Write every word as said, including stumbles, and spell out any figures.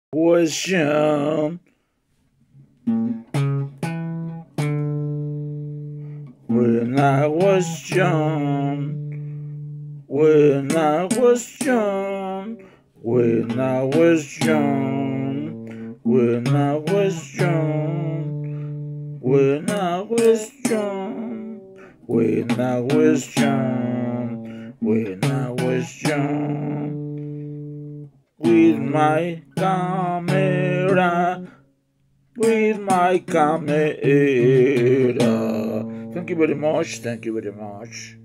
was young, when I was young, when I was young, when I was young, when I was young, when I was young, when I was young, when I was young, with my camera, with my camera. Thank you very much, thank you very much.